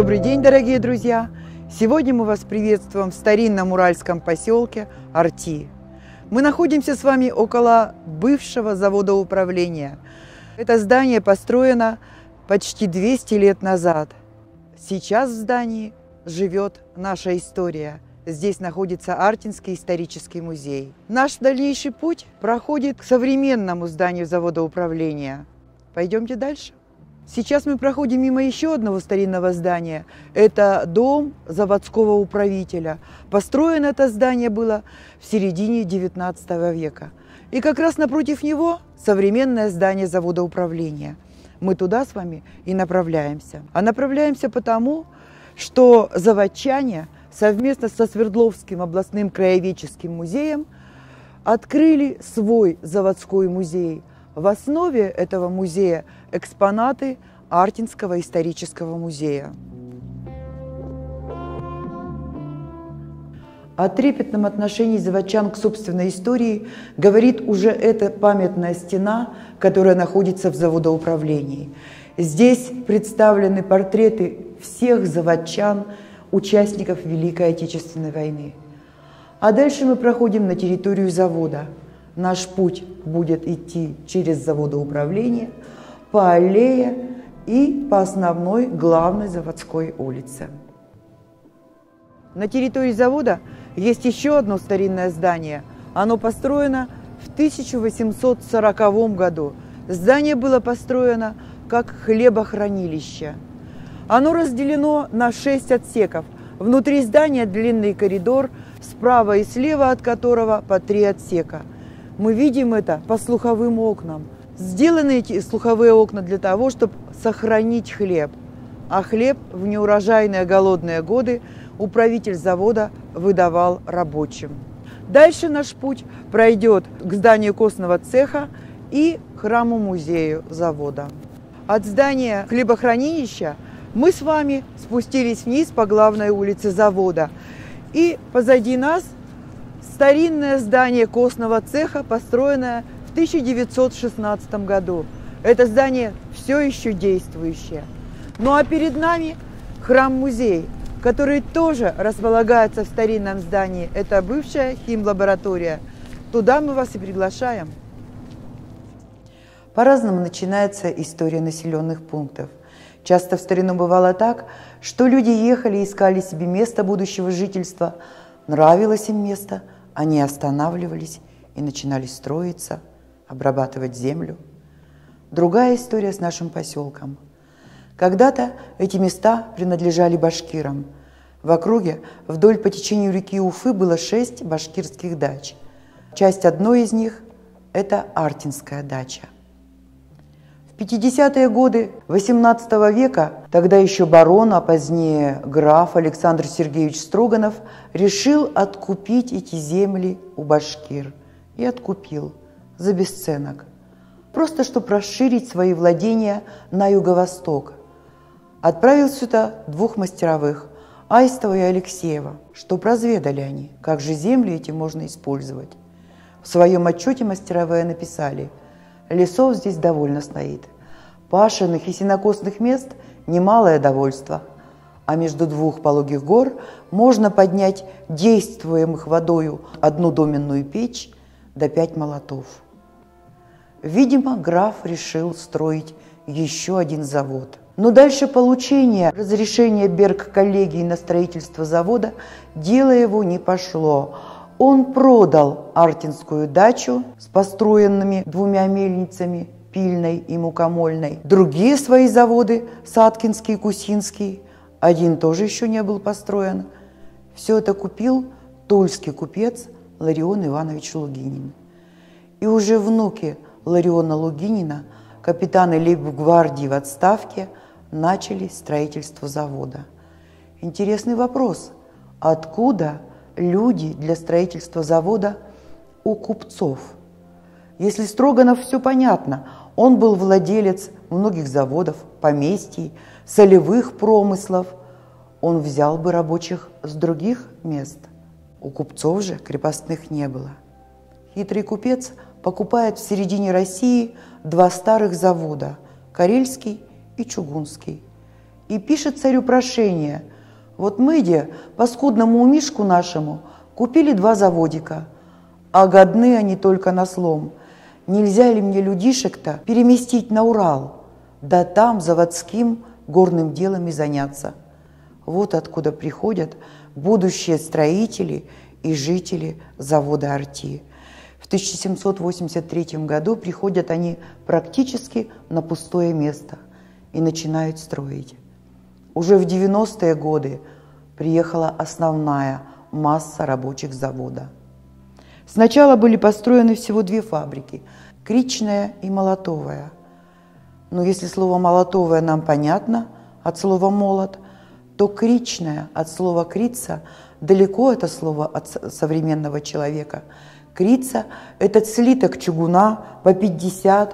Добрый день, дорогие друзья! Сегодня мы вас приветствуем в старинном уральском поселке Арти. Мы находимся с вами около бывшего завода управления. Это здание построено почти 200 лет назад. Сейчас в здании живет наша история. Здесь находится Артинский исторический музей. Наш дальнейший путь проходит к современному зданию завода управления. Пойдемте дальше. Сейчас мы проходим мимо еще одного старинного здания. Это дом заводского управителя. Построено это здание было в середине XIX века. И как раз напротив него современное здание завода управления. Мы туда с вами и направляемся. А направляемся потому, что заводчане совместно со Свердловским областным краеведческим музеем открыли свой заводской музей. В основе этого музея экспонаты Артинского исторического музея. О трепетном отношении заводчан к собственной истории говорит уже эта памятная стена, которая находится в заводоуправлении. Здесь представлены портреты всех заводчан, участников Великой Отечественной войны. А дальше мы проходим на территорию завода. Наш путь будет идти через заводоуправление, по аллее и по основной главной заводской улице. На территории завода есть еще одно старинное здание. Оно построено в 1840 году. Здание было построено как хлебохранилище. Оно разделено на 6 отсеков. Внутри здания длинный коридор, справа и слева от которого по 3 отсека. Мы видим это по слуховым окнам. Сделаны эти слуховые окна для того, чтобы сохранить хлеб. А хлеб в неурожайные голодные годы управитель завода выдавал рабочим. Дальше наш путь пройдет к зданию костного цеха и храму-музею завода. От здания хлебохранилища мы с вами спустились вниз по главной улице завода. И позади нас старинное здание костного цеха, построенное в 1916 году. Это здание все еще действующее. Ну а перед нами храм-музей, который тоже располагается в старинном здании. Это бывшая химлаборатория. Туда мы вас и приглашаем. По-разному начинается история населенных пунктов. Часто в старину бывало так, что люди ехали и искали себе место будущего жительства. Нравилось им место, они останавливались и начинали строиться, обрабатывать землю. Другая история с нашим поселком. Когда-то эти места принадлежали башкирам. В округе вдоль по течению реки Уфы было 6 башкирских дач. Часть одной из них – это Артинская дача. В 50-е годы XVIII века тогда еще барон, а позднее граф Александр Сергеевич Строганов решил откупить эти земли у башкир. И откупил за бесценок. Просто чтобы расширить свои владения на юго-восток. Отправил сюда 2 мастеровых – Аистова и Алексеева, чтоб разведали они, как же земли эти можно использовать. В своем отчете мастеровые написали: лесов здесь довольно стоит, пашенных и сенокосных мест немалое довольство, а между 2 пологих гор можно поднять действуемых водою 1 доменную печь до 5 молотов. Видимо, граф решил строить еще один завод. Но дальше получения разрешения Берг-коллегии на строительство завода дело его не пошло. Он продал Артинскую дачу с построенными 2 мельницами, пильной и мукомольной. Другие свои заводы, Саткинский и Кусинский, один тоже еще не был построен. Все это купил тульский купец Ларион Иванович Лугинин. И уже внуки Лариона Лугинина, капитаны лейб-гвардии в отставке, начали строительство завода. Интересный вопрос. Откуда люди для строительства завода у купцов? Если Строганов, все понятно. Он был владелец многих заводов, поместий, солевых промыслов. Он взял бы рабочих с других мест. У купцов же крепостных не было. Хитрый купец покупает в середине России 2 старых завода – Карельский и Чугунский. и пишет царю прошение. Вот мы, де, по скудному умишку нашему, купили 2 заводика, а годны они только на слом. Нельзя ли мне людишек-то переместить на Урал, да там заводским горным делом и заняться? Вот откуда приходят будущие строители и жители завода «Арти». В 1783 году приходят они практически на пустое место и начинают строить. Уже в 90-е годы приехала основная масса рабочих завода. Сначала были построены всего 2 фабрики – кричная и молотовая. Но если слово «молотовая» нам понятно от слова «молот», то кричная от слова «крица» далеко это слово от современного человека. Крица – это слиток чугуна по 50-70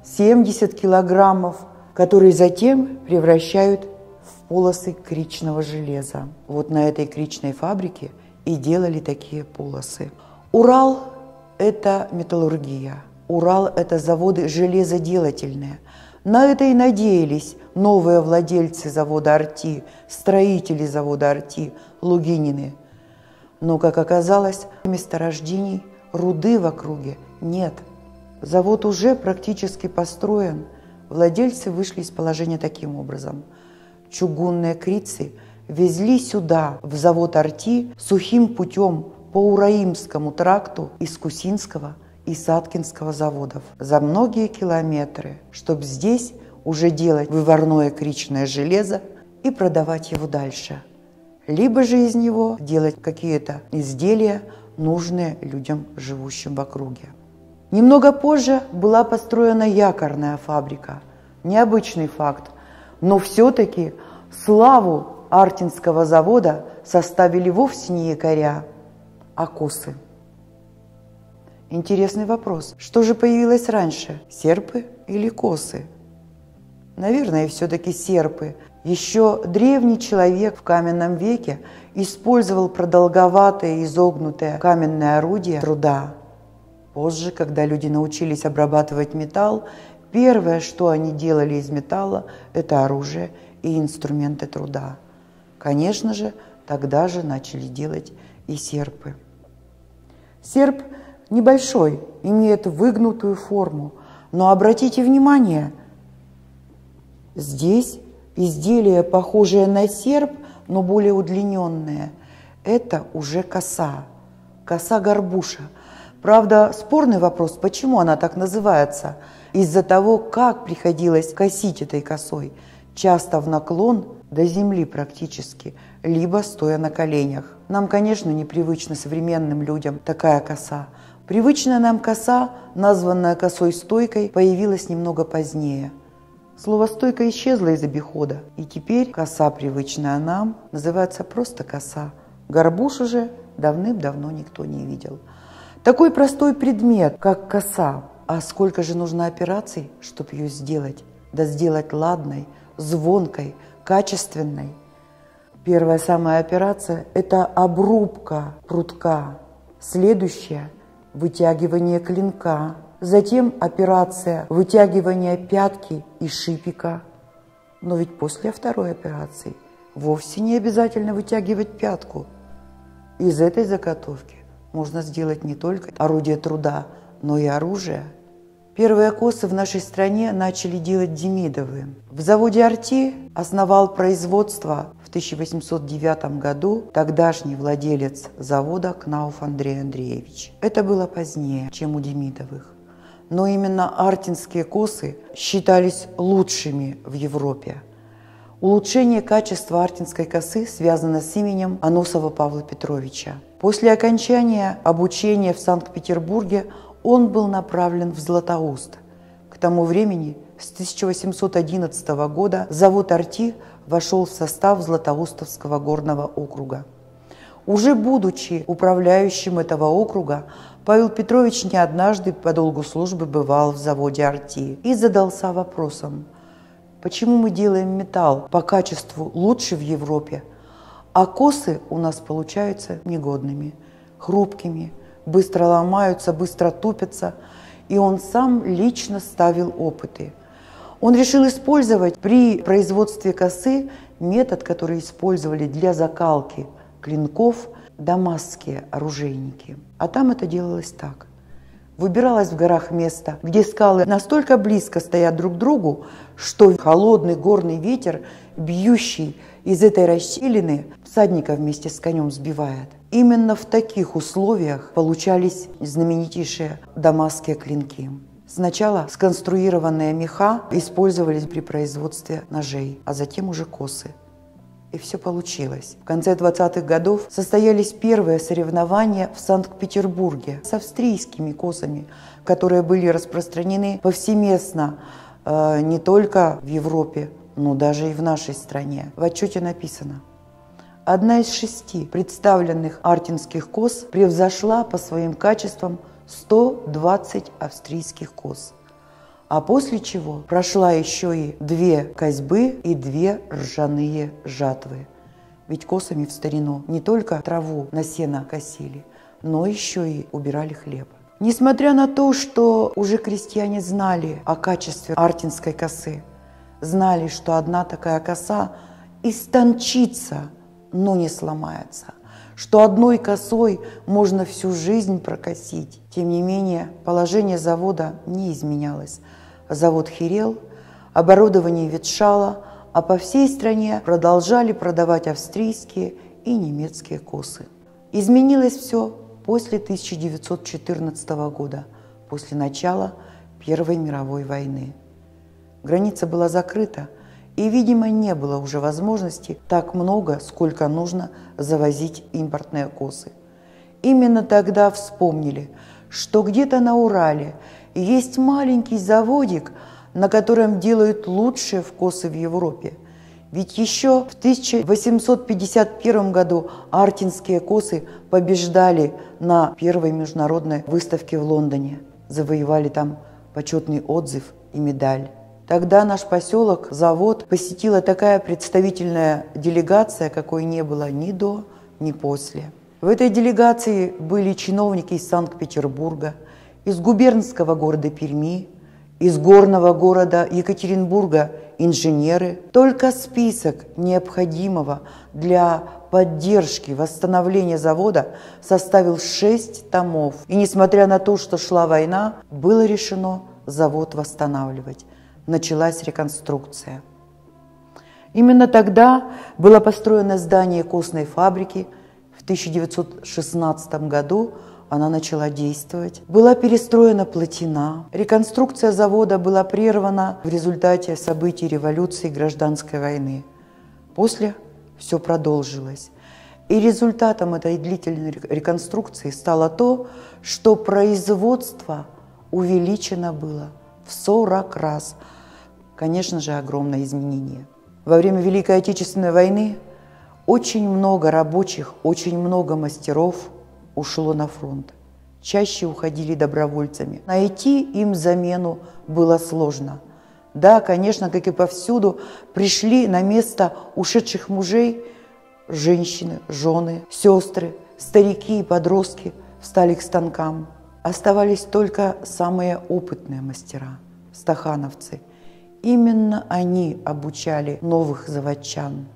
килограммов, которые затем превращают в полосы кричного железа. Вот на этой кричной фабрике и делали такие полосы. Урал – это металлургия. Урал – это заводы железоделательные. На это и надеялись новые владельцы завода «Арти», строители завода «Арти», Лугинины. Но, как оказалось, месторождений руды в округе нет. Завод уже практически построен. Владельцы вышли из положения таким образом. Чугунные крицы везли сюда, в завод «Арти», сухим путем по Ураимскому тракту из Кусинского и Саткинского заводов за многие километры, чтобы здесь уже делать выварное кричное железо и продавать его дальше. Либо же из него делать какие-то изделия, нужные людям, живущим в округе. Немного позже была построена якорная фабрика. Необычный факт, но все-таки славу Артинского завода составили вовсе не якоря, а косы. Интересный вопрос. Что же появилось раньше, серпы или косы? Наверное, все-таки серпы. Еще древний человек в каменном веке использовал продолговатые изогнутые каменные орудия труда. Позже, когда люди научились обрабатывать металл, первое, что они делали из металла, это оружие и инструменты труда. Конечно же, тогда же начали делать и серпы. Серп небольшой, имеет выгнутую форму, но обратите внимание, здесь изделие, похожее на серп, но более удлиненное. Это уже коса, коса-горбуша. Правда, спорный вопрос, почему она так называется? Из-за того, как приходилось косить этой косой. Часто в наклон до земли практически, либо стоя на коленях. Нам, конечно, непривычна современным людям такая коса. Привычная нам коса, названная косой-стойкой, появилась немного позднее. Слово «стойка» исчезло из обихода, и теперь коса, привычная нам, называется просто коса. Горбуш уже давным-давно никто не видел. Такой простой предмет, как коса, а сколько же нужно операций, чтобы ее сделать? Да сделать ладной, звонкой, качественной. Первая самая операция – это обрубка прутка. Следующая – вытягивание клинка. Затем операция вытягивания пятки и шипика. Но ведь после второй операции вовсе не обязательно вытягивать пятку. Из этой заготовки можно сделать не только орудие труда, но и оружие. Первые косы в нашей стране начали делать Демидовы. В заводе «Арти» основал производство в 1809 году тогдашний владелец завода Кнауф Андрей Андреевич. Это было позднее, чем у Демидовых. Но именно артинские косы считались лучшими в Европе. Улучшение качества артинской косы связано с именем Аносова Павла Петровича. После окончания обучения в Санкт-Петербурге он был направлен в Златоуст. К тому времени, с 1811 года, завод «Арти» вошел в состав Златоустовского горного округа. Уже будучи управляющим этого округа, Павел Петрович не однажды по долгу службы бывал в заводе «Арти» и задался вопросом, почему мы делаем металл по качеству лучше в Европе, а косы у нас получаются негодными, хрупкими, быстро ломаются, быстро тупятся, и он сам лично ставил опыты. Он решил использовать при производстве косы метод, который использовали для закалки клинков дамасские оружейники. А там это делалось так. Выбиралось в горах место, где скалы настолько близко стоят друг к другу, что холодный горный ветер, бьющий из этой расщелины, всадника вместе с конем сбивает. Именно в таких условиях получались знаменитейшие дамасские клинки. Сначала сконструированные меха использовались при производстве ножей, а затем уже косы. И все получилось. В конце 20-х годов состоялись первые соревнования в Санкт-Петербурге с австрийскими косами, которые были распространены повсеместно не только в Европе, но даже и в нашей стране. В отчете написано: одна из 6 представленных артинских кос превзошла по своим качествам 120 австрийских кос. А после чего прошла еще и 2 косьбы и 2 ржаные жатвы. Ведь косами в старину не только траву на сено косили, но еще и убирали хлеб. Несмотря на то, что уже крестьяне знали о качестве артинской косы, знали, что одна такая коса истончится, но не сломается, что одной косой можно всю жизнь прокосить. Тем не менее, положение завода не изменялось. Завод херел, оборудование ветшало, а по всей стране продолжали продавать австрийские и немецкие косы. Изменилось все после 1914 года, после начала Первой мировой войны. Граница была закрыта, и, видимо, не было уже возможности так много, сколько нужно, завозить импортные косы. Именно тогда вспомнили, что где-то на Урале есть маленький заводик, на котором делают лучшие косы в Европе. Ведь еще в 1851 году артинские косы побеждали на первой международной выставке в Лондоне, завоевали там почетный отзыв и медаль. Тогда наш поселок, завод, посетила такая представительная делегация, какой не было ни до, ни после. В этой делегации были чиновники из Санкт-Петербурга, из губернского города Перми, из горного города Екатеринбурга инженеры. Только список необходимого для поддержки восстановления завода составил 6 томов. И несмотря на то, что шла война, было решено завод восстанавливать. Началась реконструкция. Именно тогда было построено здание костной фабрики. В 1916 году она начала действовать. Была перестроена плотина. Реконструкция завода была прервана в результате событий революции и гражданской войны. После все продолжилось. И результатом этой длительной реконструкции стало то, что производство увеличено было в 40 раз. Конечно же, огромное изменение. Во время Великой Отечественной войны очень много рабочих, очень много мастеров ушло на фронт. Чаще уходили добровольцами. Найти им замену было сложно. Да, конечно, как и повсюду, пришли на место ушедших мужей женщины, жены, сестры, старики и подростки встали к станкам. Оставались только самые опытные мастера, стахановцы. Именно они обучали новых заводчан.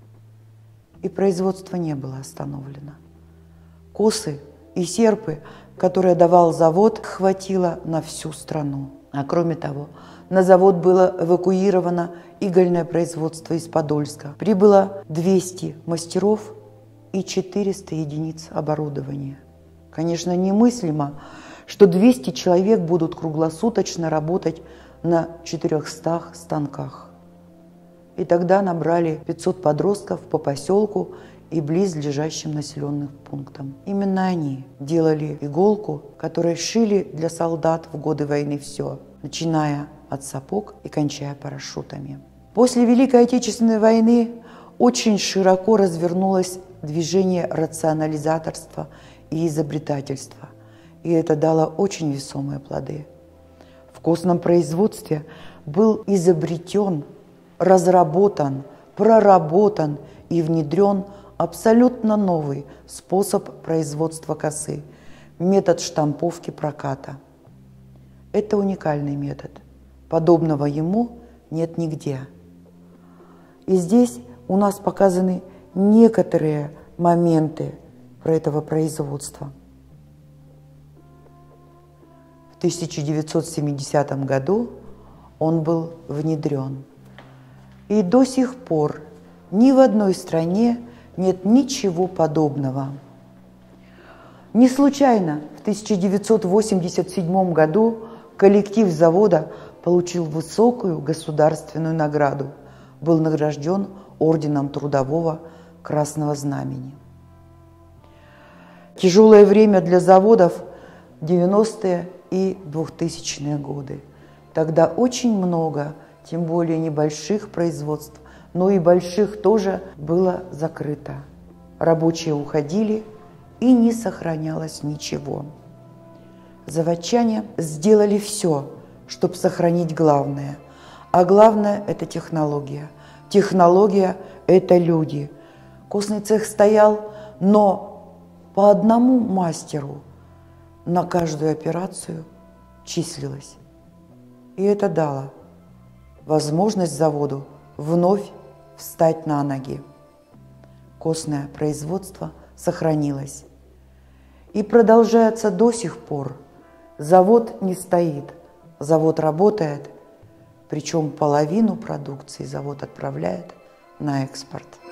И производство не было остановлено. Косы и серпы, которые давал завод, хватило на всю страну. А кроме того, на завод было эвакуировано игольное производство из Подольска. Прибыло 200 мастеров и 400 единиц оборудования. Конечно, немыслимо, что 200 человек будут круглосуточно работать на 400 станках. И тогда набрали 500 подростков по поселку и близлежащим населенным пунктам. Именно они делали иголку, которой шили для солдат в годы войны все, начиная от сапог и кончая парашютами. После Великой Отечественной войны очень широко развернулось движение рационализаторства и изобретательства, и это дало очень весомые плоды. В костном производстве был изобретен, разработан, проработан и внедрен абсолютно новый способ производства косы – метод штамповки проката. Это уникальный метод. Подобного ему нет нигде. И здесь у нас показаны некоторые моменты про этого производства. В 1970 году он был внедрен. И до сих пор ни в одной стране нет ничего подобного. Не случайно в 1987 году коллектив завода получил высокую государственную награду, был награжден орденом Трудового Красного Знамени. Тяжелое время для заводов 90-е и 2000-е годы. Тогда очень много, тем более небольших производств, но и больших тоже было закрыто. Рабочие уходили, и не сохранялось ничего. Заводчане сделали все, чтобы сохранить главное. А главное – это технология. Технология – это люди. Костный цех стоял, но по одному мастеру на каждую операцию числилось. И это дало возможность заводу вновь встать на ноги. Костное производство сохранилось. И продолжается до сих пор. Завод не стоит, завод работает, причем половину продукции завод отправляет на экспорт.